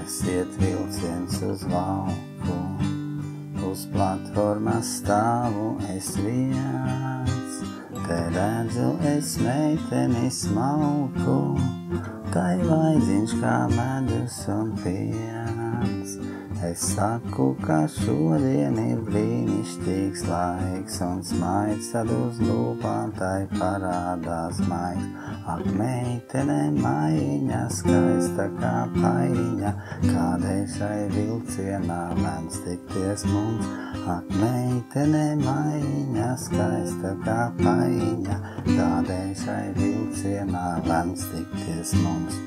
Iet vilciens uz lauku, uz platformas stāvu es viens. Te redzu es meiteni smalku, tai vaidziņš kā medus un piens. Es saku, ka šodien ir brīnišķīgs laiks, un smaids tad uz lūpām tai parādās maigs. Ak, meitene maiņa, skaista kā paiņa, kādēļ šai vilcienā lēns tikties mums. Ak, meitene maiņa, skaista kā paiņa, kādēļ šai vilcienā lēns tikties mums.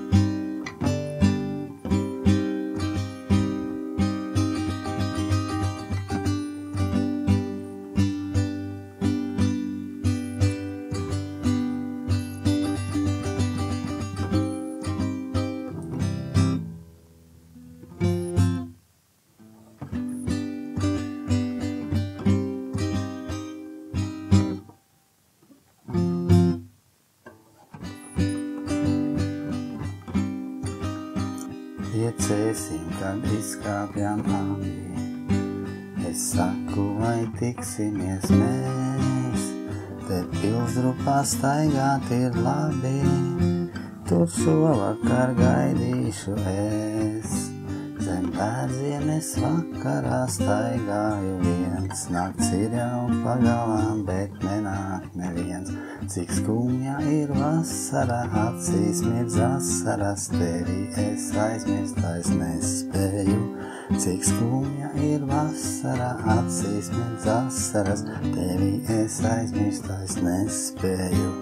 Iecēsim, kad izkāpjam abi. Es saku, vai tiksimies mēs, te pilsdrupā staigāt ir labi. Tur šovakar gaidīšu es. Zem pēdziemes vakarā staigāju viens. Nakts ir jau pagalām, bet nenāk neviens. Cik skumja ir vasara, acīs mirdz asaras, tevi es aizmirst vairs nespēju. Cik skumja ir vasara, acīs mirdz asaras, tevi es aizmirst vairs nespēju.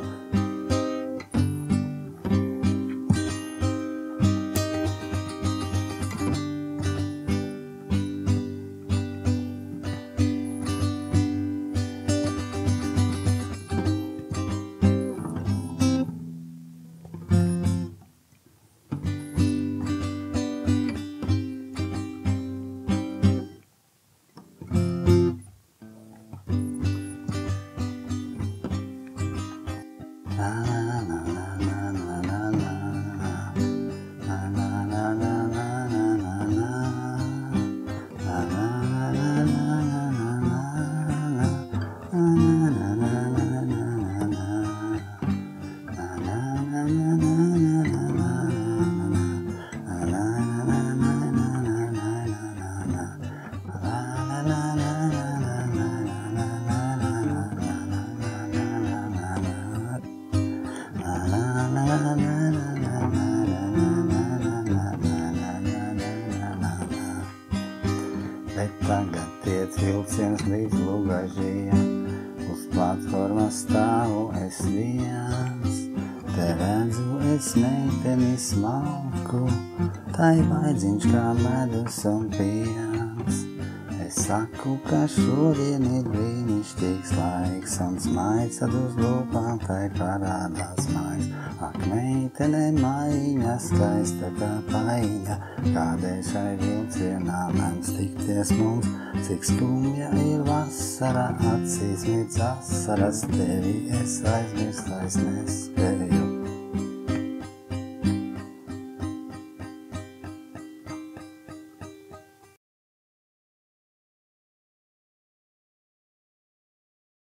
Bet tagad tiec vilciens līdz Lugažiem, uz platformas stāvu es viens. Te redzu es meiteni smalku, tai vaidziņš kā medus un piens. Es saku, ka šodien ir brīnišķīgs laiks, un smaids tad uz lūpām tai parādās maigs. Ak, meitene maiņa, skaista kā paiņa, kādēļ šai vilcienā lēns tikties mums. Cik skumja ir vasara, acīs mirdz asaras, tevi es aizmirst vairs nespēju.